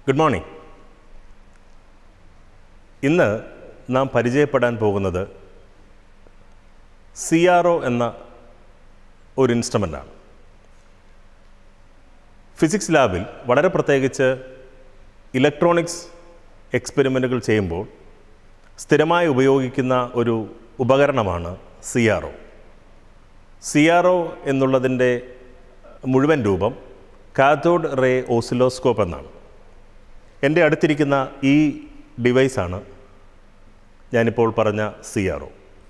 Good morning. ഇന്ന് നാം പരിചയപ്പെടാൻ പോകുന്നത് CRO എന്ന ഒരു ഇൻസ്ട്രുമെൻ്റാണ്. ഫിസിക്സ് ലാബിൽ വളരെ പ്രത്യേകിച്ച് ഇലക്ട്രോണിക്സ് എക്സ്പെരിമെൻറ്റുകൾ ചെയ്യുമ്പോൾ സ്ഥിരമായി ഉപയോഗിക്കുന്ന ഒരു ഉപകരണമാണ് CRO. CRO എന്നുള്ളതിൻ്റെ മുഴുവൻ രൂപം കാഥോഡ് റേ ഓസിലോസ്കോപ്പ് എന്നാണ്. എൻ്റെ അടുത്തിരിക്കുന്ന ഈ ഡിവൈസാണ് ഞാനിപ്പോൾ പറഞ്ഞ CRO.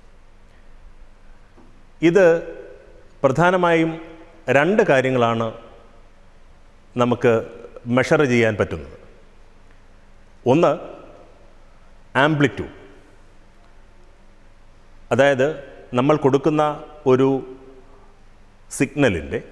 ഇത് പ്രധാനമായും രണ്ട് കാര്യങ്ങളാണ് നമുക്ക് മെഷർ ചെയ്യാൻ പറ്റുന്നത്. ഒന്ന് ആംപ്ലിറ്റ്യൂഡ്, അതായത് നമ്മൾ കൊടുക്കുന്ന ഒരു സിഗ്നലിൻ്റെ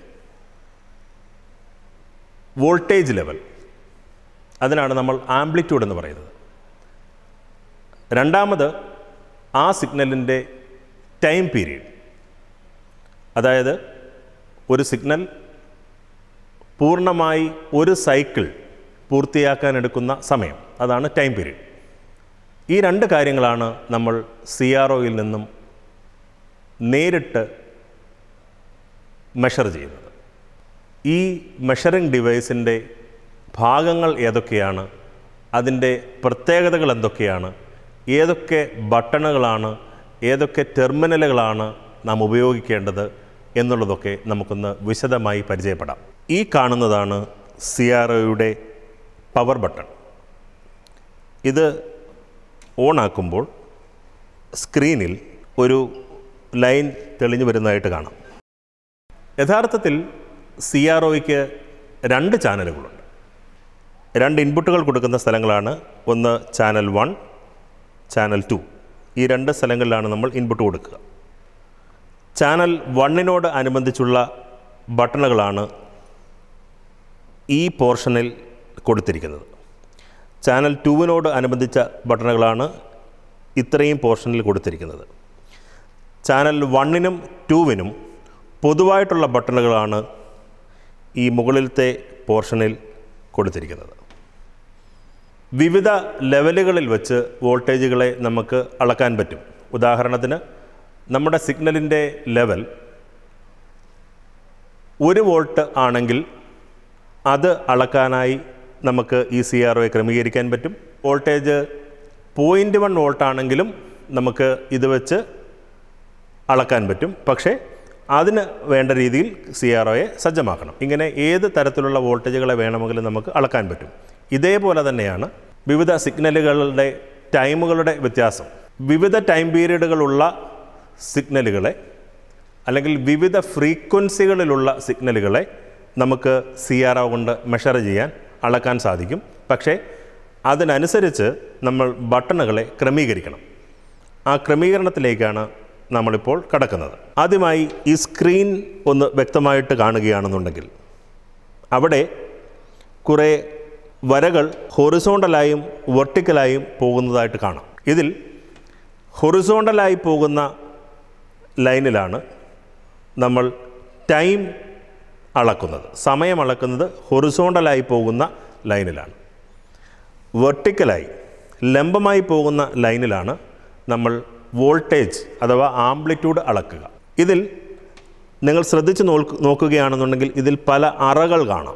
വോൾട്ടേജ് ലെവൽ, അതിനാണ് നമ്മൾ ആംപ്ലിറ്റ്യൂഡ് എന്ന് പറയുന്നത്. രണ്ടാമത് ആ സിഗ്നലിൻ്റെ ടൈം പീരീഡ്, അതായത് ഒരു സിഗ്നൽ പൂർണ്ണമായി ഒരു സൈക്കിൾ പൂർത്തിയാക്കാൻ എടുക്കുന്ന സമയം, അതാണ് ടൈം പീരീഡ്. ഈ രണ്ട് കാര്യങ്ങളാണ് നമ്മൾ CROയിൽ നിന്നും നേരിട്ട് മെഷർ ചെയ്യുന്നത്. ഈ മെഷറിംഗ് ഡിവൈസിൻ്റെ ഭാഗങ്ങൾ ഏതൊക്കെയാണ്, അതിൻ്റെ പ്രത്യേകതകൾ എന്തൊക്കെയാണ്, ഏതൊക്കെ ബട്ടണുകളാണ്, ഏതൊക്കെ ടെർമിനലുകളാണ് നാം ഉപയോഗിക്കേണ്ടത് എന്നുള്ളതൊക്കെ നമുക്കൊന്ന് വിശദമായി പരിചയപ്പെടാം. ഈ കാണുന്നതാണ് CROയുടെ പവർ ബട്ടൺ. ഇത് ഓണാക്കുമ്പോൾ സ്ക്രീനിൽ ഒരു ലൈൻ തെളിഞ്ഞു വരുന്നതായിട്ട് കാണാം. യഥാർത്ഥത്തിൽ CROയ്ക്ക് രണ്ട് ചാനലുകളുണ്ട്. രണ്ട് ഇൻപുട്ടുകൾ കൊടുക്കുന്ന സ്ഥലങ്ങളാണ്. ഒന്ന് ചാനൽ 1, ചാനൽ 2. ഈ രണ്ട് സ്ഥലങ്ങളിലാണ് നമ്മൾ ഇൻപുട്ട് കൊടുക്കുക. ചാനൽ 1നോട് അനുബന്ധിച്ചുള്ള ബട്ടണുകളാണ് ഈ പോർഷനിൽ കൊടുത്തിരിക്കുന്നത്. ചാനൽ 2നോട് അനുബന്ധിച്ച ബട്ടണുകളാണ് ഇത്രയും പോർഷനിൽ കൊടുത്തിരിക്കുന്നത്. ചാനൽ 1നും 2നും പൊതുവായിട്ടുള്ള ബട്ടണുകളാണ് ഈ മുകളിലത്തെ പോർഷനിൽ കൊടുത്തിരിക്കുന്നത്. വിവിധ ലെവലുകളിൽ വെച്ച് വോൾട്ടേജുകളെ നമുക്ക് അളക്കാൻ പറ്റും. ഉദാഹരണത്തിന് നമ്മുടെ സിഗ്നലിൻ്റെ ലെവൽ 1 വോൾട്ട് ആണെങ്കിൽ അത് അളക്കാനായി നമുക്ക് ഈ CROയെ ക്രമീകരിക്കാൻ പറ്റും. വോൾട്ടേജ് 0.1 വോൾട്ട് ആണെങ്കിലും നമുക്ക് ഇത് വെച്ച് അളക്കാൻ പറ്റും. പക്ഷേ അതിന് വേണ്ട രീതിയിൽ CROയെ സജ്ജമാക്കണം. ഇങ്ങനെ ഏത് തരത്തിലുള്ള വോൾട്ടേജുകളെ വേണമെങ്കിലും നമുക്ക് അളക്കാൻ പറ്റും. ഇതേപോലെ തന്നെയാണ് വിവിധ സിഗ്നലുകളുടെ ടൈമുകളുടെ വ്യത്യാസം. വിവിധ ടൈം പീരീഡുകളുള്ള സിഗ്നലുകളെ അല്ലെങ്കിൽ വിവിധ ഫ്രീക്വൻസികളിലുള്ള സിഗ്നലുകളെ നമുക്ക് CRO കൊണ്ട് മെഷർ ചെയ്യാൻ, അളക്കാൻ സാധിക്കും. പക്ഷേ അതിനനുസരിച്ച് നമ്മൾ ബട്ടണുകളെ ക്രമീകരിക്കണം. ആ ക്രമീകരണത്തിലേക്കാണ് നമ്മളിപ്പോൾ കടക്കുന്നത്. ആദ്യമായി ഈ സ്ക്രീൻ ഒന്ന് വ്യക്തമായിട്ട് കാണുകയാണെന്നുണ്ടെങ്കിൽ അവിടെ കുറേ വരകൾ ഹൊറിസോണ്ടലായും വെർട്ടിക്കലായും പോകുന്നതായിട്ട് കാണാം. ഇതിൽ ഹൊറിസോണ്ടലായി പോകുന്ന ലൈനിലാണ് നമ്മൾ ടൈം അളക്കുന്നത്, സമയം അളക്കുന്നത് ഹൊറിസോണ്ടലായി പോകുന്ന ലൈനിലാണ്. വെർട്ടിക്കലായി ലംബമായി പോകുന്ന ലൈനിലാണ് നമ്മൾ വോൾട്ടേജ് അഥവാ ആംപ്ലിറ്റ്യൂഡ് അളക്കുക. ഇതിൽ നിങ്ങൾ ശ്രദ്ധിച്ച് നോക്കുകയാണെന്നുണ്ടെങ്കിൽ ഇതിൽ പല അറകൾ കാണാം.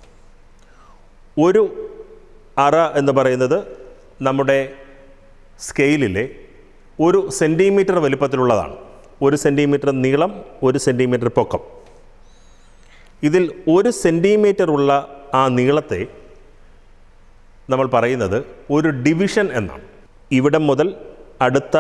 ഒരു അറ എന്ന് പറയുന്നത് നമ്മുടെ സ്കെയിലിലെ 1 സെൻറ്റിമീറ്റർ വലിപ്പത്തിലുള്ളതാണ്. 1 സെൻറ്റിമീറ്റർ നീളം, 1 സെൻറ്റിമീറ്റർ പൊക്കം. ഇതിൽ 1 സെൻറ്റിമീറ്റർ ഉള്ള ആ നീളത്തെ നമ്മൾ പറയുന്നത് ഒരു ഡിവിഷൻ എന്നാണ്. ഇവിടം മുതൽ അടുത്ത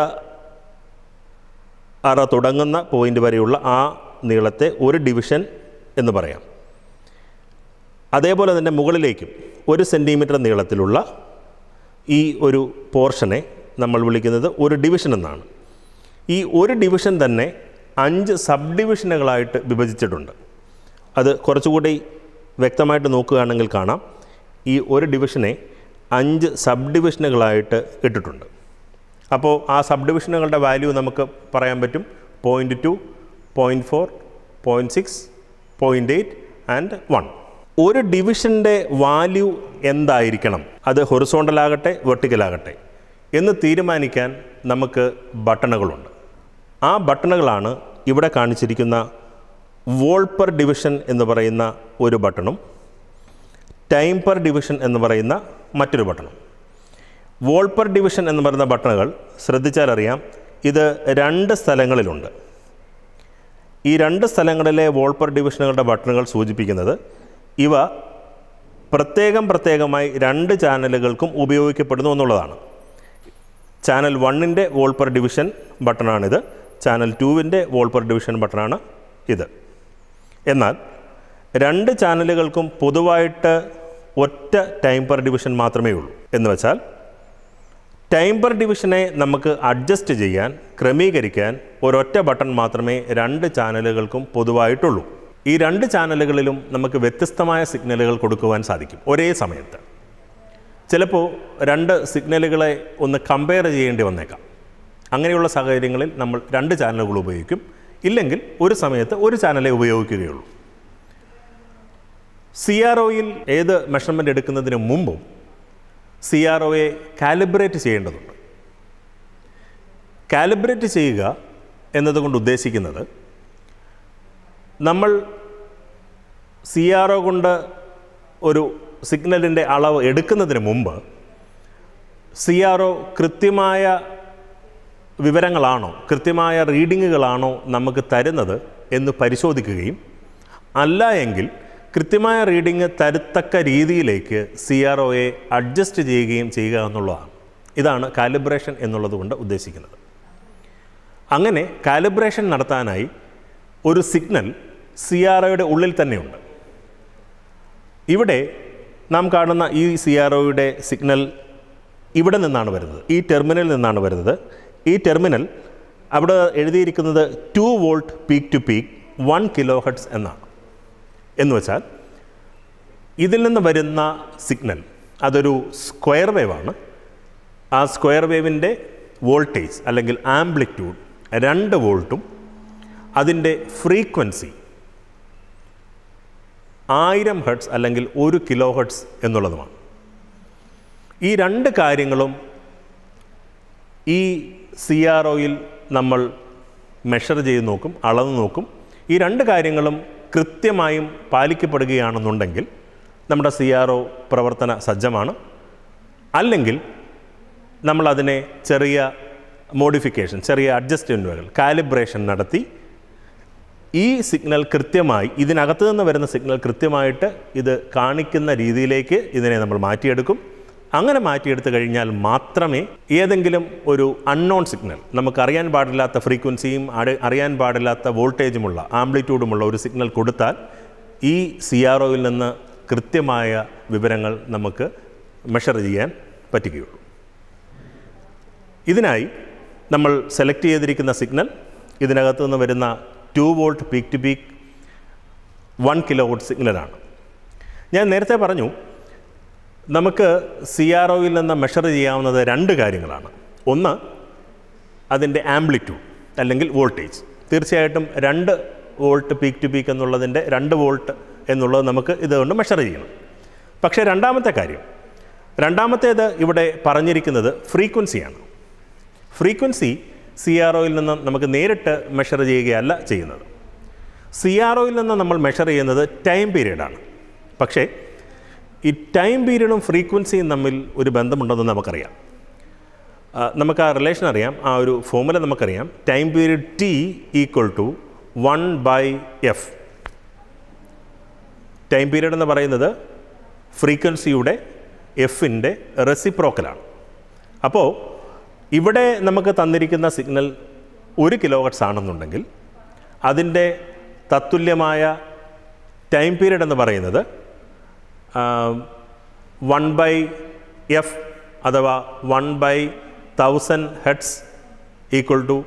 അറ തുടങ്ങുന്ന പോയിൻ്റ് വരെയുള്ള ആ നീളത്തെ ഒരു ഡിവിഷൻ എന്ന് പറയാം. അതേപോലെ തന്നെ മുകളിലേക്കും 1 സെൻറ്റിമീറ്റർ നീളത്തിലുള്ള ഈ ഒരു പോർഷനെ നമ്മൾ വിളിക്കുന്നത് ഒരു ഡിവിഷൻ എന്നാണ്. ഈ ഒരു ഡിവിഷൻ തന്നെ 5 സബ് ഡിവിഷനുകളായിട്ട് വിഭജിച്ചിട്ടുണ്ട്. അത് കുറച്ചുകൂടി വ്യക്തമായിട്ട് നോക്കുകയാണെങ്കിൽ കാണാം. ഈ ഒരു ഡിവിഷനെ 5 സബ് ഡിവിഷനുകളായിട്ട് ഇട്ടിട്ടുണ്ട്. അപ്പോൾ ആ സബ് ഡിവിഷനുകളുടെ വാല്യൂ നമുക്ക് പറയാൻ പറ്റും. 0.2, 0.4, 0.6, 0.8 ആൻഡ് 1. ഒരു ഡിവിഷൻ്റെ വാല്യൂ എന്തായിരിക്കണം, അത് ഹൊറിസോണ്ടൽ ആകട്ടെ വെർട്ടിക്കൽ ആകട്ടെ എന്ന് തീരുമാനിക്കാൻ നമുക്ക് ബട്ടണുകളുണ്ട്. ആ ബട്ടണുകളാണ് ഇവിടെ കാണിച്ചിരിക്കുന്ന വോൾ പെർ ഡിവിഷൻ എന്ന് പറയുന്ന ഒരു ബട്ടണും ടൈം പെർ ഡിവിഷൻ എന്ന് പറയുന്ന മറ്റൊരു ബട്ടണും. വോൾ പെർ ഡിവിഷൻ എന്ന് പറയുന്ന ബട്ടണുകൾ ശ്രദ്ധിച്ചാൽ അറിയാം, ഇത് 2 സ്ഥലങ്ങളിലുണ്ട്. ഈ 2 സ്ഥലങ്ങളിലെ വോൾ പെർ ഡിവിഷനുകളുടെ ബട്ടണുകൾ സൂചിപ്പിക്കുന്നത് ഇവ പ്രത്യേകമായി 2 ചാനലുകൾക്കും ഉപയോഗിക്കപ്പെടുന്നു എന്നുള്ളതാണ്. ചാനൽ 1ൻ്റെ വോൾ പെർ ഡിവിഷൻ ബട്ടണാണിത്, ചാനൽ 2വിൻ്റെ വോൾ പെർ ഡിവിഷൻ ബട്ടണാണ് ഇത്. എന്നാൽ 2 ചാനലുകൾക്കും പൊതുവായിട്ട് ഒറ്റ ടൈം പെർ ഡിവിഷൻ മാത്രമേ ഉള്ളൂ. എന്ന് വെച്ചാൽ ടൈം പെർ ഡിവിഷനെ നമുക്ക് അഡ്ജസ്റ്റ് ചെയ്യാൻ, ക്രമീകരിക്കാൻ ഒരൊറ്റ ബട്ടൺ മാത്രമേ 2 ചാനലുകൾക്കും പൊതുവായിട്ടുള്ളൂ. ഈ 2 ചാനലുകളിലും നമുക്ക് വ്യത്യസ്തമായ സിഗ്നലുകൾ കൊടുക്കുവാൻ സാധിക്കും ഒരേ സമയത്ത്. ചിലപ്പോൾ 2 സിഗ്നലുകളെ ഒന്ന് കമ്പയർ ചെയ്യേണ്ടി വന്നേക്കാം. അങ്ങനെയുള്ള സാഹചര്യങ്ങളിൽ നമ്മൾ 2 ചാനലുകൾ ഉപയോഗിക്കും. ഇല്ലെങ്കിൽ ഒരു സമയത്ത് ഒരു ചാനലേ ഉപയോഗിക്കുകയുള്ളൂ. CROയിൽ ഏത് മെഷർമെൻ്റ് എടുക്കുന്നതിന് മുമ്പും CROയെ കാലിബ്രേറ്റ് ചെയ്യേണ്ടതുണ്ട്. കാലിബ്രേറ്റ് ചെയ്യുക എന്നതുകൊണ്ട് ഉദ്ദേശിക്കുന്നത് നമ്മൾ CRO കൊണ്ട് ഒരു സിഗ്നലിൻ്റെ അളവ് എടുക്കുന്നതിന് മുമ്പ് CRO കൃത്യമായ വിവരങ്ങളാണോ, കൃത്യമായ റീഡിങ്ങുകളാണോ നമുക്ക് തരുന്നത് എന്ന് പരിശോധിക്കുകയും അല്ല എങ്കിൽ കൃത്യമായ റീഡിങ് തരത്തക്ക രീതിയിലേക്ക് CROയെ അഡ്ജസ്റ്റ് ചെയ്യുകയും ചെയ്യുക എന്നുള്ളതാണ്. ഇതാണ് കാലിബ്രേഷൻ എന്നുള്ളത് കൊണ്ട് ഉദ്ദേശിക്കുന്നത്. അങ്ങനെ കാലിബ്രേഷൻ നടത്താനായി ഒരു സിഗ്നൽ CROയുടെ ഉള്ളിൽ തന്നെയുണ്ട്. ഇവിടെ നാം കാണുന്ന ഈ CROയുടെ സിഗ്നൽ ഇവിടെ നിന്നാണ് വരുന്നത്, ഈ ടെർമിനലിൽ നിന്നാണ് വരുന്നത്. ഈ ടെർമിനൽ അവിടെ എഴുതിയിരിക്കുന്നത് 2 volt peak to peak 1 kHz എന്നാണ്. എന്ന് വെച്ചാൽ ഇതിൽ നിന്ന് വരുന്ന സിഗ്നൽ അതൊരു സ്ക്വയർ വേവാണ്. ആ സ്ക്വയർ വേവിൻ്റെ വോൾട്ടേജ് അല്ലെങ്കിൽ ആംപ്ലിറ്റ്യൂഡ് 2 വോൾട്ടും അതിൻ്റെ ഫ്രീക്വൻസി 1000 ഹെർട്സ് അല്ലെങ്കിൽ 1 kHz എന്നുള്ളതുമാണ്. ഈ 2 കാര്യങ്ങളും ഈ CROയിൽ നമ്മൾ മെഷർ ചെയ്ത് നോക്കും, അളന്ന് നോക്കും. ഈ 2 കാര്യങ്ങളും കൃത്യമായും പാലിക്കപ്പെടുകയാണെന്നുണ്ടെങ്കിൽ നമ്മുടെ CRO പ്രവർത്തന സജ്ജമാണ്. അല്ലെങ്കിൽ നമ്മളതിനെ ചെറിയ മോഡിഫിക്കേഷൻ, ചെറിയ അഡ്ജസ്റ്റ്മെൻറ്റുകൾ, കാലിബ്രേഷൻ നടത്തി ഈ സിഗ്നൽ കൃത്യമായി, ഇതിനകത്ത് നിന്ന് വരുന്ന സിഗ്നൽ കൃത്യമായിട്ട് ഇത് കാണിക്കുന്ന രീതിയിലേക്ക് ഇതിനെ നമ്മൾ മാറ്റിയെടുക്കും. അങ്ങനെ മാറ്റിയെടുത്തു കഴിഞ്ഞാൽ മാത്രമേ ഏതെങ്കിലും ഒരു അൺനോൺ സിഗ്നൽ, നമുക്കറിയാൻ പാടില്ലാത്ത ഫ്രീക്വൻസിയും അറിയാൻ പാടില്ലാത്ത വോൾട്ടേജുമുള്ള ആംപ്ലിറ്റ്യൂഡുമുള്ള ഒരു സിഗ്നൽ കൊടുത്താൽ ഈ CROയിൽ നിന്ന് കൃത്യമായ വിവരങ്ങൾ നമുക്ക് മെഷർ ചെയ്യാൻ പറ്റുകയുള്ളൂ. ഇതിനായി നമ്മൾ സെലക്ട് ചെയ്തിരിക്കുന്ന സിഗ്നൽ ഇതിനകത്ത് നിന്ന് വരുന്ന 2 volt peak to peak 1 kHz സിഗ്നലാണ്. ഞാൻ നേരത്തെ പറഞ്ഞു നമുക്ക് CROയിൽ നിന്ന് മെഷർ ചെയ്യാവുന്നത് 2 കാര്യങ്ങളാണ്. ഒന്ന് അതിൻ്റെ ആംപ്ലിറ്റ്യൂഡ് അല്ലെങ്കിൽ വോൾട്ടേജ്. തീർച്ചയായിട്ടും 2 വോൾട്ട് പീക്ക് ടു പീക്ക് എന്നുള്ളതിൻ്റെ 2 വോൾട്ട് എന്നുള്ളത് നമുക്ക് ഇതുകൊണ്ട് മെഷർ ചെയ്യണം. പക്ഷേ രണ്ടാമത്തേത് ഇവിടെ പറഞ്ഞിരിക്കുന്നത് ഫ്രീക്വൻസിയാണ്. ഫ്രീക്വൻസി CROയിൽ നിന്ന് നമുക്ക് നേരിട്ട് മെഷർ ചെയ്യുകയല്ല ചെയ്യുന്നത്. CROയിൽ നിന്ന് നമ്മൾ മെഷർ ചെയ്യുന്നത് ടൈം പീരീഡാണ്. പക്ഷേ ഈ ടൈം പീരീഡും ഫ്രീക്വൻസിയും തമ്മിൽ ഒരു ബന്ധമുണ്ടെന്ന് നമുക്കറിയാം. നമുക്ക് ആ റിലേഷൻ അറിയാം, ആ ഒരു ഫോർമുല നമുക്കറിയാം. Time period T = 1/f. Time period എന്ന് പറയുന്നത് ഫ്രീക്വൻസിയുടെ എഫിൻ്റെ റെസിപ്രോക്കലാണ്. അപ്പോൾ ഇവിടെ നമുക്ക് തന്നിരിക്കുന്ന സിഗ്നൽ 1 kHz ആണെന്നുണ്ടെങ്കിൽ അതിൻ്റെ തത്തുല്യമായ ടൈം പീരീഡ് എന്ന് പറയുന്നത് 1/f അഥവാ 1/1000 ഹെർട്സ് =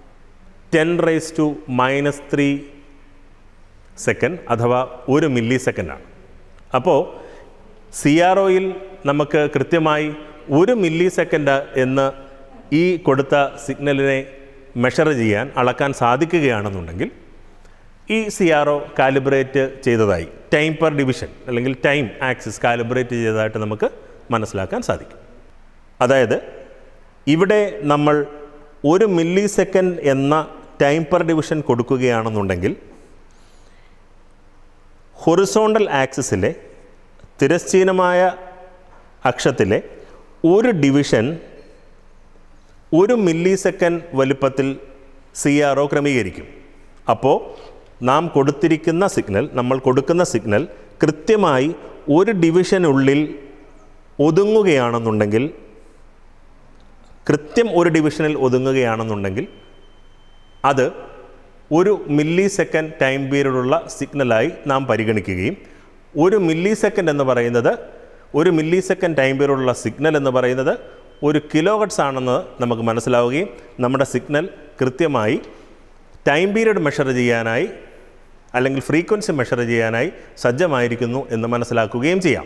10⁻³ സെക്കൻഡ് അഥവാ 1 മില്ലി സെക്കൻഡാണ്. അപ്പോൾ CROയിൽ നമുക്ക് കൃത്യമായി 1 മില്ലി സെക്കൻഡ് എന്ന് ഈ കൊടുത്ത സിഗ്നലിനെ മെഷർ ചെയ്യാൻ, അളക്കാൻ സാധിക്കുകയാണെന്നുണ്ടെങ്കിൽ ഈ CRO കാലിബ്രേറ്റ് ചെയ്തതായി ടൈം പെർ ഡിവിഷൻ അല്ലെങ്കിൽ ടൈം ആക്സിസ് കാലിബ്രേറ്റ് ചെയ്തതായിട്ട് നമുക്ക് മനസ്സിലാക്കാൻ സാധിക്കും. അതായത് ഇവിടെ നമ്മൾ 1 മില്ലി സെക്കൻഡ് എന്ന ടൈം പെർ ഡിവിഷൻ കൊടുക്കുകയാണെന്നുണ്ടെങ്കിൽ ഹൊറിസോണ്ടൽ ആക്സിസിലെ തിരശ്ചീനമായ അക്ഷത്തിലെ ഒരു ഡിവിഷൻ 1 മില്ലി സെക്കൻഡ് വലുപ്പത്തിൽ CRO ക്രമീകരിക്കും. അപ്പോൾ നാം കൊടുത്തിരിക്കുന്ന സിഗ്നൽ, നമ്മൾ കൊടുക്കുന്ന സിഗ്നൽ കൃത്യമായി ഒരു ഡിവിഷനുള്ളിൽ ഒതുങ്ങുകയാണെന്നുണ്ടെങ്കിൽ, കൃത്യം ഒരു ഡിവിഷനിൽ ഒതുങ്ങുകയാണെന്നുണ്ടെങ്കിൽ അത് 1 മില്ലി സെക്കൻഡ് ടൈം പീരീഡുള്ള സിഗ്നലായി നാം പരിഗണിക്കുകയും 1 മില്ലി സെക്കൻഡ് എന്ന് പറയുന്നത് 1 മില്ലി സെക്കൻഡ് ടൈം പീരീഡുള്ള സിഗ്നൽ എന്ന് പറയുന്നത് 1 കിലോ ഹെർട്സ് ആണെന്ന് നമുക്ക് മനസ്സിലാവുകയും നമ്മുടെ സിഗ്നൽ കൃത്യമായി ടൈം പീരീഡ് മെഷർ ചെയ്യാനായി അല്ലെങ്കിൽ ഫ്രീക്വൻസി മെഷർ ചെയ്യാനായി സജ്ജമായിരിക്കുന്നു എന്ന് മനസ്സിലാക്കുകയും ചെയ്യാം.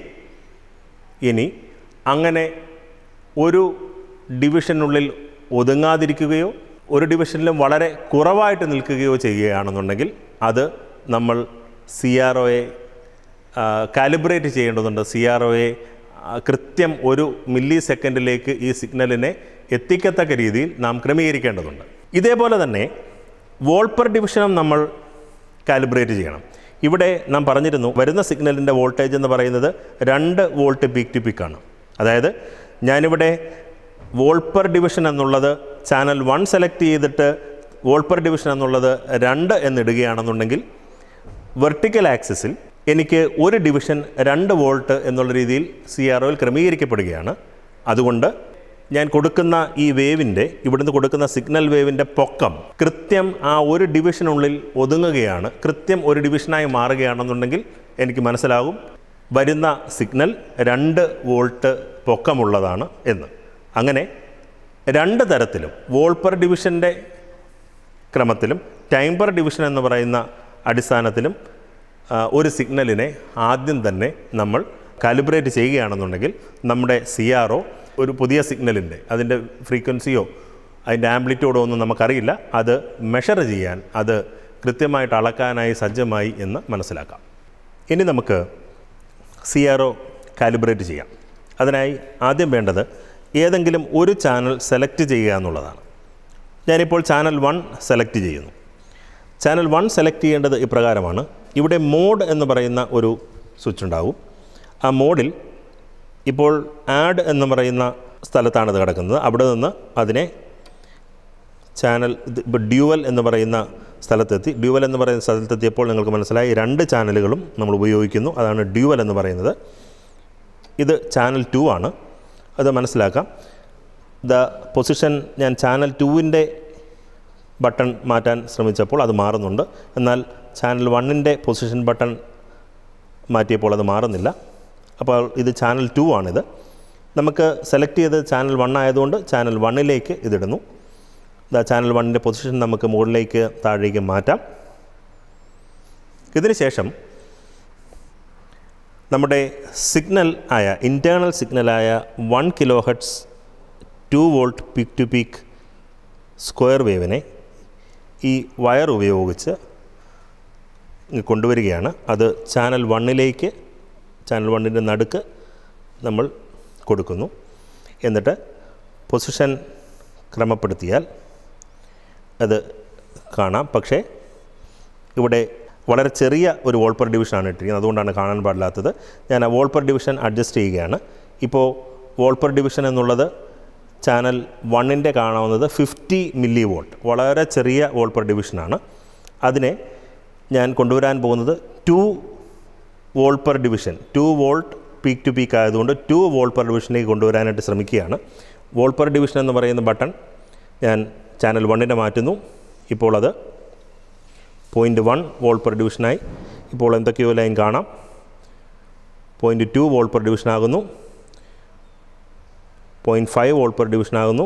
ഇനി അങ്ങനെ ഒരു ഡിവിഷനുള്ളിൽ ഒതുങ്ങാതിരിക്കുകയോ ഒരു ഡിവിഷനിലും വളരെ കുറവായിട്ട് നിൽക്കുകയോ ചെയ്യുകയാണെന്നുണ്ടെങ്കിൽ അത് നമ്മൾ CROയെ കാലിബ്രേറ്റ് ചെയ്യേണ്ടതുണ്ട്. CROയെ കൃത്യം 1 മില്ലി സെക്കൻഡിലേക്ക് ഈ സിഗ്നലിനെ എത്തിക്കത്തക്ക രീതിയിൽ നാം ക്രമീകരിക്കേണ്ടതുണ്ട്. ഇതേപോലെ തന്നെ വോൾട്ട് പെർ ഡിവിഷനും നമ്മൾ കാലിബ്രേറ്റ് ചെയ്യണം. ഇവിടെ നാം പറഞ്ഞിരുന്നു വരുന്ന സിഗ്നലിൻ്റെ വോൾട്ടേജ് എന്ന് പറയുന്നത് 2 വോൾട്ട് പീക്ക് ടു പീക്കാണ്. അതായത് ഞാനിവിടെ വോൾട്ട് പെർ ഡിവിഷൻ എന്നുള്ളത് ചാനൽ 1 സെലക്ട് ചെയ്തിട്ട് വോൾട്ട് പെർ ഡിവിഷൻ എന്നുള്ളത് 2 എന്നിടുകയാണെന്നുണ്ടെങ്കിൽ വെർട്ടിക്കൽ ആക്സിസിൽ എനിക്ക് ഒരു ഡിവിഷൻ 2 വോൾട്ട് എന്നുള്ള രീതിയിൽ CROയിൽ ക്രമീകരിക്കപ്പെടുകയാണ്. അതുകൊണ്ട് ഞാൻ കൊടുക്കുന്ന ഈ വേവിൻ്റെ, ഇവിടുന്ന് കൊടുക്കുന്ന സിഗ്നൽ വേവിൻ്റെ പൊക്കം കൃത്യം ആ ഒരു ഡിവിഷനുള്ളിൽ ഒതുങ്ങുകയാണ്, കൃത്യം ഒരു ഡിവിഷനായി മാറുകയാണെന്നുണ്ടെങ്കിൽ എനിക്ക് മനസ്സിലാകും വരുന്ന സിഗ്നൽ 2 വോൾട്ട് പൊക്കമുള്ളതാണ് എന്ന്. അങ്ങനെ 2 തരത്തിലും വോൾട്ട് പെർ ഡിവിഷൻ്റെ ക്രമത്തിലും ടൈം പെർ ഡിവിഷൻ എന്ന് പറയുന്ന അടിസ്ഥാനത്തിലും ഒരു സിഗ്നലിനെ ആദ്യം തന്നെ നമ്മൾ കാലിബ്രേറ്റ് ചെയ്യുകയാണെന്നുണ്ടെങ്കിൽ നമ്മുടെ CRO ഒരു പുതിയ സിഗ്നലിൻ്റെ അതിൻ്റെ ഫ്രീക്വൻസിയോ അതിൻ്റെ ആംപ്ലിറ്റ്യൂഡോ ഒന്നും നമുക്കറിയില്ല, അത് മെഷർ ചെയ്യാൻ, അത് കൃത്യമായിട്ട് അളക്കാനായി സജ്ജമായി എന്ന് മനസ്സിലാക്കാം. ഇനി നമുക്ക് CRO കാലിബ്രേറ്റ് ചെയ്യാം. അതിനായി ആദ്യം വേണ്ടത് ഏതെങ്കിലും ഒരു ചാനൽ സെലക്ട് ചെയ്യുക എന്നുള്ളതാണ്. ഞാനിപ്പോൾ ചാനൽ 1 സെലക്ട് ചെയ്യുന്നു. ചാനൽ 1 സെലക്ട് ചെയ്യേണ്ടത് ഇപ്രകാരമാണ്. ഇവിടെ മോഡ് എന്ന് പറയുന്ന ഒരു സ്വിച്ച് ഉണ്ടാകും. ആ മോഡിൽ ഇപ്പോൾ ആഡ് എന്ന് പറയുന്ന സ്ഥലത്താണിത് കിടക്കുന്നത്. അവിടെ നിന്ന് അതിനെ ചാനൽ ഇപ്പോൾ ഡ്യുവൽ എന്ന് പറയുന്ന സ്ഥലത്തെത്തി. ഡ്യുവൽ എന്ന് പറയുന്ന സ്ഥലത്തെത്തിയപ്പോൾ നിങ്ങൾക്ക് മനസ്സിലായി 2 ചാനലുകളും നമ്മൾ ഉപയോഗിക്കുന്നു. അതാണ് ഡ്യുവൽ എന്ന് പറയുന്നത്. ഇത് ചാനൽ 2 ആണ്. അത് മനസ്സിലാക്കാം. പൊസിഷൻ ഞാൻ ചാനൽ 2ൻ്റെ ബട്ടൺ മാറ്റാൻ ശ്രമിച്ചപ്പോൾ അത് മാറുന്നുണ്ട്. എന്നാൽ ചാനൽ 1ൻ്റെ പൊസിഷൻ ബട്ടൺ മാറ്റിയപ്പോൾ അത് മാറുന്നില്ല. അപ്പോൾ ഇത് ചാനൽ 2 ആണിത്. നമുക്ക് സെലക്ട് ചെയ്ത് ചാനൽ 1 ആയതുകൊണ്ട് ചാനൽ 1ലേക്ക് ഇതിടുന്നു. ചാനൽ 1ൻ്റെ പൊസിഷൻ നമുക്ക് മുകളിലേക്ക് താഴേക്ക് മാറ്റാം. ഇതിന് ശേഷം നമ്മുടെ സിഗ്നൽ ആയ ഇൻറ്റേർണൽ സിഗ്നലായ 1 kilohertz 2 volt peak to peak square വേവിനെ ഈ വയർ ഉപയോഗിച്ച് കൊണ്ടുവരികയാണ്. അത് ചാനൽ 1ലേക്ക്, ചാനൽ 1ൻ്റെ നടുക്ക് നമ്മൾ കൊടുക്കുന്നു. എന്നിട്ട് പൊസിഷൻ ക്രമപ്പെടുത്തിയാൽ അത് കാണാം. പക്ഷേ ഇവിടെ വളരെ ചെറിയ ഒരു വോൾട്ട് പെർ ഡിവിഷനാണ് ഇട്ടിരിക്കുന്നത്, അതുകൊണ്ടാണ് കാണാൻ പാടില്ലാത്തത്. ഞാൻ ആ വോൾട്ട് പെർ ഡിവിഷൻ അഡ്ജസ്റ്റ് ചെയ്യുകയാണ്. ഇപ്പോൾ വോൾട്ട് പെർ ഡിവിഷൻ എന്നുള്ളത് ചാനൽ 1ൻ്റെ കാണാവുന്നത് 50 മില്ലി വോൾട്ട്, വളരെ ചെറിയ വോൾട്ട് പെർ ഡിവിഷനാണ്. അതിനെ ഞാൻ കൊണ്ടുവരാൻ പോകുന്നത് 2 volt per division, 2 volt peak to peak ആയതുകൊണ്ട് 2 വോൾട്ട് പെർ ഡിവിഷനിലേക്ക് കൊണ്ടുവരാനായിട്ട് ശ്രമിക്കുകയാണ്. വോൾട്ട് പെർ ഡിവിഷൻ എന്ന് പറയുന്ന ബട്ടൺ ഞാൻ ചാനൽ 1ൻ്റെ മാറ്റുന്നു. ഇപ്പോൾ അത് 0.1 വോൾട്ട് പെർ ഡിവിഷനായി. ഇപ്പോൾ എന്തൊക്കെയോ ലൈൻ കാണാം. 0.2 വോൾട്ട് പെർ ഡിവിഷനാകുന്നു, 0.5 വോൾട്ട് പെർ ഡിവിഷനാകുന്നു,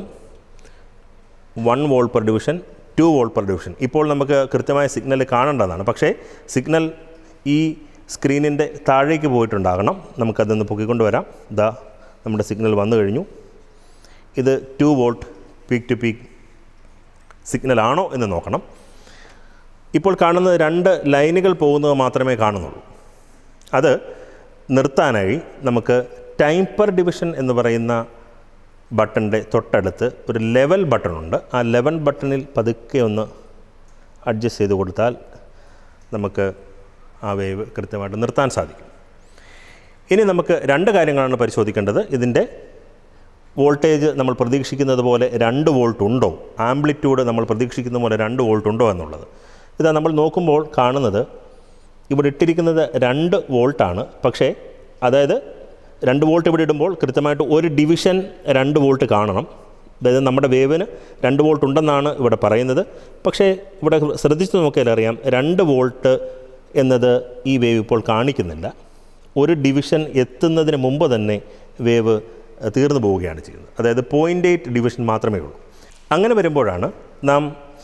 1 volt per division, 2 volt per division. ഇപ്പോൾ നമുക്ക് കൃത്യമായ സിഗ്നൽ കാണേണ്ടതാണ്. പക്ഷേ സിഗ്നൽ ഈ സ്ക്രീനിൻ്റെ താഴേക്ക് പോയിട്ടുണ്ടാകണം. നമുക്കതൊന്ന് പൊക്കിക്കൊണ്ട് വരാം. ഇതാ നമ്മുടെ സിഗ്നൽ വന്നു കഴിഞ്ഞു. ഇത് 2 വോൾട്ട് പീക്ക് ടു പീക്ക് സിഗ്നലാണോ എന്ന് നോക്കണം. ഇപ്പോൾ കാണുന്നത് 2 ലൈനുകൾ പോകുന്നത് മാത്രമേ കാണുന്നുള്ളൂ. അത് നിർത്താനായി നമുക്ക് ടൈം പെർ ഡിവിഷൻ എന്ന് പറയുന്ന ബട്ടൻ്റെ തൊട്ടടുത്ത് ഒരു ലെവൽ ബട്ടണുണ്ട്. ആ ലെവൽ ബട്ടണിൽ പതുക്കെ ഒന്ന് അഡ്ജസ്റ്റ് ചെയ്ത് കൊടുത്താൽ നമുക്ക് ആ വേവ് കൃത്യമായിട്ട് നിർത്താൻ സാധിക്കും. ഇനി നമുക്ക് 2 കാര്യങ്ങളാണ് പരിശോധിക്കേണ്ടത്. ഇതിൻ്റെ വോൾട്ടേജ് നമ്മൾ പ്രതീക്ഷിക്കുന്നത് പോലെ 2 വോൾട്ട് ഉണ്ടോ, ആംപ്ലിറ്റ്യൂഡ് നമ്മൾ പ്രതീക്ഷിക്കുന്ന പോലെ 2 വോൾട്ട് ഉണ്ടോ എന്നുള്ളത്. ഇതാ നമ്മൾ നോക്കുമ്പോൾ കാണുന്നത് ഇവിടെ ഇട്ടിരിക്കുന്നത് 2 വോൾട്ടാണ്. പക്ഷേ അതായത് 2 വോൾട്ട് ഇവിടെ ഇടുമ്പോൾ കൃത്യമായിട്ട് ഒരു ഡിവിഷൻ 2 വോൾട്ട് കാണണം. അതായത് നമ്മുടെ വേവിന് 2 വോൾട്ട് ഉണ്ടെന്നാണ് ഇവിടെ പറയുന്നത്. പക്ഷേ ഇവിടെ ശ്രദ്ധിച്ച് നോക്കിയാൽ അറിയാം 2 വോൾട്ട് എന്നത് ഈ വേവ് ഇപ്പോൾ കാണിക്കുന്നില്ല. ഒരു ഡിവിഷൻ എത്തുന്നതിന് മുമ്പ് തന്നെ വേവ് തീർന്നു പോവുകയാണ് ചെയ്യുന്നത്. അതായത് 0.8 ഡിവിഷൻ മാത്രമേ ഉള്ളൂ. അങ്ങനെ വരുമ്പോഴാണ് നാം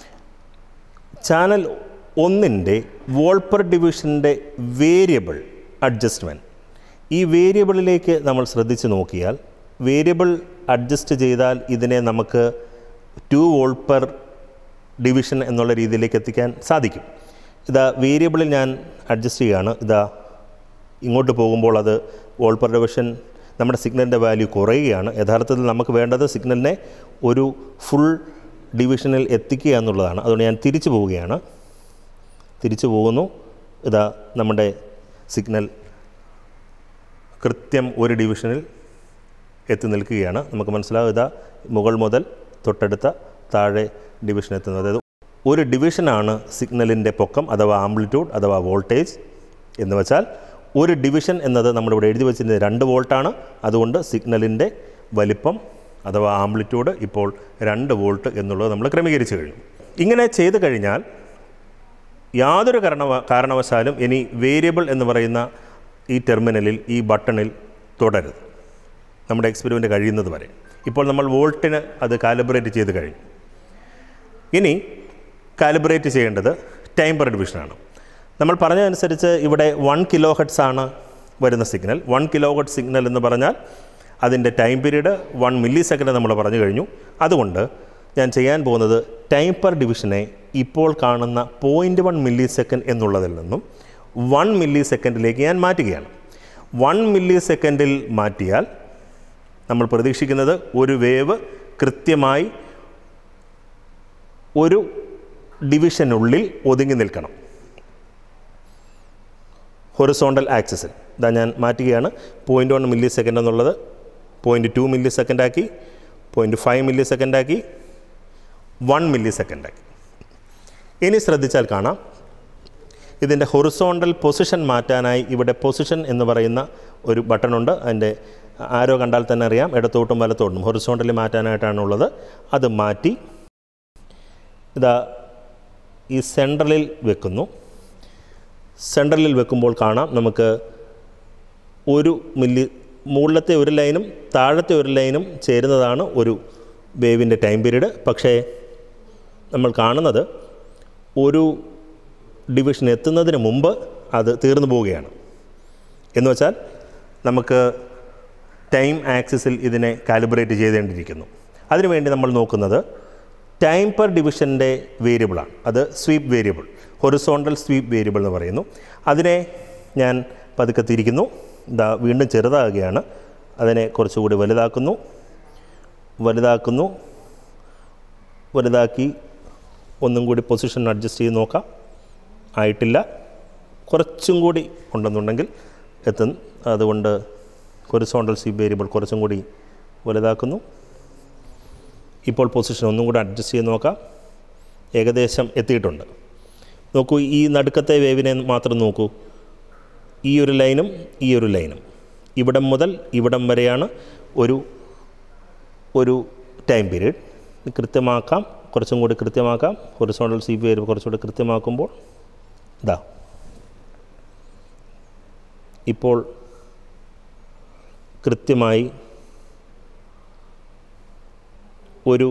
ചാനൽ 1ൻ്റെ വോൾട്ട് പെർ ഡിവിഷൻ്റെ വേരിയബിൾ അഡ്ജസ്റ്റ്മെൻറ്റ്, ഈ വേരിയബിളിലേക്ക് നമ്മൾ ശ്രദ്ധിച്ച് നോക്കിയാൽ വേരിയബിൾ അഡ്ജസ്റ്റ് ചെയ്താൽ ഇതിനെ നമുക്ക് 2 വോൾട്ട് പെർ ഡിവിഷൻ എന്നുള്ള രീതിയിലേക്ക് എത്തിക്കാൻ സാധിക്കും. ഇതാ വേരിയബിളിൽ ഞാൻ അഡ്ജസ്റ്റ് ചെയ്യുകയാണ്. ഇതാ ഇങ്ങോട്ട് പോകുമ്പോൾ അത് വോൾട്ട് പെർ ഡിവിഷൻ നമ്മുടെ സിഗ്നലിൻ്റെ വാല്യൂ കുറയുകയാണ്. യഥാർത്ഥത്തിൽ നമുക്ക് വേണ്ടത് സിഗ്നലിനെ ഒരു ഫുൾ ഡിവിഷനിൽ എത്തിക്കുക എന്നുള്ളതാണ്. അതുകൊണ്ട് ഞാൻ തിരിച്ചു പോവുകയാണ്. തിരിച്ചു പോകുന്നു. ഇതാ നമ്മുടെ സിഗ്നൽ കൃത്യം ഒരു ഡിവിഷനിൽ എത്തി നിൽക്കുകയാണ്. നമുക്ക് മനസ്സിലാവും ഇതാ മുകൾ മുതൽ തൊട്ടടുത്ത താഴെ ഡിവിഷൻ എത്തുന്നത്. അതായത് ഒരു ഡിവിഷനാണ് സിഗ്നലിൻ്റെ പൊക്കം അഥവാ ആംപ്ലിറ്റ്യൂഡ് അഥവാ വോൾട്ടേജ് എന്ന് വെച്ചാൽ ഒരു ഡിവിഷൻ എന്നത് നമ്മളിവിടെ എഴുതി വെച്ചിരുന്നത് 2 വോൾട്ടാണ്. അതുകൊണ്ട് സിഗ്നലിൻ്റെ വലിപ്പം അഥവാ ആംപ്ലിറ്റ്യൂഡ് ഇപ്പോൾ 2 വോൾട്ട് എന്നുള്ളത് നമ്മൾ ക്രമീകരിച്ചു കഴിഞ്ഞു. ഇങ്ങനെ ചെയ്തു കഴിഞ്ഞാൽ യാതൊരു കാരണവശാലും ഇനി വേരിയബിൾ എന്ന് പറയുന്ന ഈ ടെർമിനലിൽ ഈ ബട്ടണിൽ തുടരുത് നമ്മുടെ എക്സ്പെരിമെൻ്റ് കഴിയുന്നത് വരെ. ഇപ്പോൾ നമ്മൾ വോൾട്ടിന് അത് കാലിബ്രേറ്റ് ചെയ്ത് കഴിഞ്ഞു. ഇനി കാലിബ്രേറ്റ് ചെയ്യേണ്ടത് ടൈം പെർ ഡിവിഷനാണ്. നമ്മൾ പറഞ്ഞതനുസരിച്ച് ഇവിടെ 1 കിലോ ഹെർട്സ് ആണ് വരുന്ന സിഗ്നൽ. 1 കിലോ ഹെർട്സ് സിഗ്നൽ എന്ന് പറഞ്ഞാൽ അതിൻ്റെ ടൈം പീരീഡ് 1 മില്ലി സെക്കൻഡ് നമ്മൾ പറഞ്ഞു കഴിഞ്ഞു. അതുകൊണ്ട് ഞാൻ ചെയ്യാൻ പോകുന്നത് ടൈം പെർ ഡിവിഷനെ ഇപ്പോൾ കാണുന്ന 0.1 മില്ലി സെക്കൻഡ് എന്നുള്ളതിൽ നിന്നും 1 മില്ലി സെക്കൻഡിലേക്ക് ഞാൻ മാറ്റുകയാണ്. 1 മില്ലി സെക്കൻഡിൽ മാറ്റിയാൽ നമ്മൾ പ്രതീക്ഷിക്കുന്നത് ഒരു വേവ് കൃത്യമായി ഒരു ഡിവിഷനുള്ളിൽ ഒതുങ്ങി നിൽക്കണം. ഹൊറിസോണ്ടൽ ആക്സിസിൽ ഇതാ ഞാൻ മാറ്റുകയാണ്. 0.1 മില്ലി സെക്കൻഡ് എന്നുള്ളത് 0.2 മില്ലി സെക്കൻഡാക്കി, 0.5 മില്ലി സെക്കൻഡാക്കി, 1 മില്ലി സെക്കൻഡാക്കി. ഇനി ശ്രദ്ധിച്ചാൽ കാണാം ഇതിൻ്റെ ഹൊറിസോണ്ടൽ പൊസിഷൻ മാറ്റാനായി ഇവിടെ പൊസിഷൻ എന്ന് പറയുന്ന ഒരു ബട്ടണുണ്ട്. അതിൻ്റെ ആരോ കണ്ടാൽ തന്നെ അറിയാം ഇടത്തോട്ടും വലത്തോട്ടും ഹൊറിസോണ്ടലി മാറ്റാനായിട്ടാണുള്ളത്. അത് മാറ്റി ഇതാ ഈ സെൻട്രലിൽ വെക്കുന്നു. സെൻട്രലിൽ വെക്കുമ്പോൾ കാണാം നമുക്ക് ഒരു മില്ലി മുകളിലത്തെ ഒരു ലൈനും താഴത്തെ ഒരു ലൈനും ചേരുന്നതാണ് ഒരു വേവിൻ്റെ ടൈം പീരീഡ്. പക്ഷേ നമ്മൾ കാണുന്നത് ഒരു ഡിവിഷൻ എത്തുന്നതിന് മുമ്പ് അത് തീർന്നു പോവുകയാണ്. എന്ന് വെച്ചാൽ നമുക്ക് ടൈം ആക്സിസിൽ ഇതിനെ കാലിബ്രേറ്റ് ചെയ്തേണ്ടിയിരിക്കുന്നു. അതിനുവേണ്ടി നമ്മൾ നോക്കുന്നത് ടൈം പെർ ഡിവിഷൻ്റെ വേരിയബിളാണ്. അത് sweep variable, horizontal sweep variable എന്ന് പറയുന്നു. അതിനെ ഞാൻ പതുക്കെ തിരിക്കുന്നു. ഇതാ വീണ്ടും ചെറുതാകുകയാണ്. അതിനെ കുറച്ചുകൂടി വലുതാക്കി ഒന്നും കൂടി പൊസിഷൻ അഡ്ജസ്റ്റ് ചെയ്ത് നോക്കാം. ആയിട്ടില്ല, കുറച്ചും കൂടി ഉണ്ടെന്നുണ്ടെങ്കിൽ എത്തും. അതുകൊണ്ട് ഹൊറിസോണ്ടൽ സ്വീപ്പ് വേരിയബിൾ കുറച്ചും കൂടി വലുതാക്കുന്നു. ഇപ്പോൾ പൊസിഷൻ ഒന്നും കൂടി അഡ്ജസ്റ്റ് ചെയ്ത് നോക്കാം. ഏകദേശം എത്തിയിട്ടുണ്ട്. നോക്കൂ, ഈ നടുക്കത്തെ വേവിനെ മാത്രം നോക്കൂ. ഈ ഒരു ലൈനും ഈ ഒരു ലൈനും ഇവിടം മുതൽ ഇവിടം വരെയാണ് ഒരു ടൈം പീരീഡ്. കൃത്യമാക്കാം, കുറച്ചും കൂടി കൃത്യമാക്കാം. ഹൊറിസോണ്ടൽ സ്വീപ്പ് വേരിയബിൾ കുറച്ചുകൂടി കൃത്യമാക്കുമ്പോൾ ഇതാ ഇപ്പോൾ കൃത്യമായി ഒരു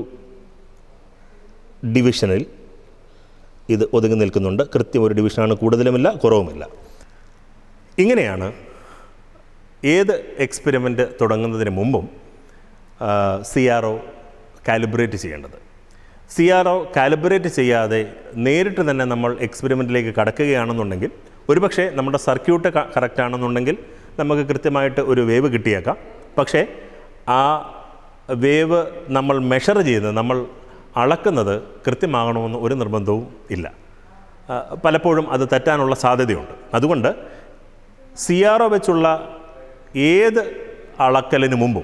ഡിവിഷനിൽ ഇത് ഒതുങ്ങി നിൽക്കുന്നുണ്ട്. കൃത്യം ഒരു ഡിവിഷനാണ്, കൂടുതലുമില്ല കുറവുമില്ല. ഇങ്ങനെയാണ് ഏത് എക്സ്പെരിമെൻ്റ് തുടങ്ങുന്നതിന് മുമ്പും CRO കാലിബ്രേറ്റ് ചെയ്യേണ്ടത്. CRO കാലിബ്രേറ്റ് ചെയ്യാതെ നേരിട്ട് തന്നെ നമ്മൾ എക്സ്പെരിമെൻറ്റിലേക്ക് കടക്കുകയാണെന്നുണ്ടെങ്കിൽ ഒരുപക്ഷെ നമ്മുടെ സർക്യൂട്ട് കറക്റ്റ് ആണെന്നുണ്ടെങ്കിൽ നമുക്ക് കൃത്യമായിട്ട് ഒരു വേവ് കിട്ടിയേക്കാം. പക്ഷേ ആ വേവ് നമ്മൾ മെഷർ ചെയ്യുന്നത്, നമ്മൾ അളക്കുന്നത് കൃത്യമാകണമെന്ന് ഒരു നിർബന്ധവും ഇല്ല. പലപ്പോഴും അത് തെറ്റാനുള്ള സാധ്യതയുണ്ട്. അതുകൊണ്ട് CRO വെച്ചുള്ള ഏത് അളക്കലിന് മുമ്പും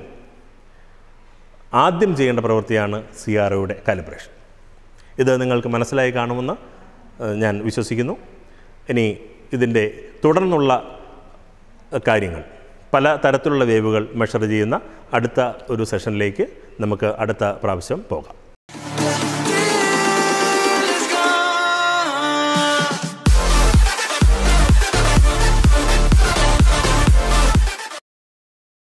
ആദ്യം ചെയ്യേണ്ട പ്രവൃത്തിയാണ് CROയുടെ കാലിബ്രേഷൻ. ഇത് നിങ്ങൾക്ക് മനസ്സിലായി കാണുമെന്ന് ഞാൻ വിശ്വസിക്കുന്നു. ഇനി ഇതിൻ്റെ തുടർന്നുള്ള കാര്യങ്ങൾ, പല തരത്തിലുള്ള വേവുകൾ മെഷർ ചെയ്യുന്ന അടുത്ത ഒരു സെഷനിലേക്ക് നമുക്ക് അടുത്ത പ്രാവശ്യം പോകാം.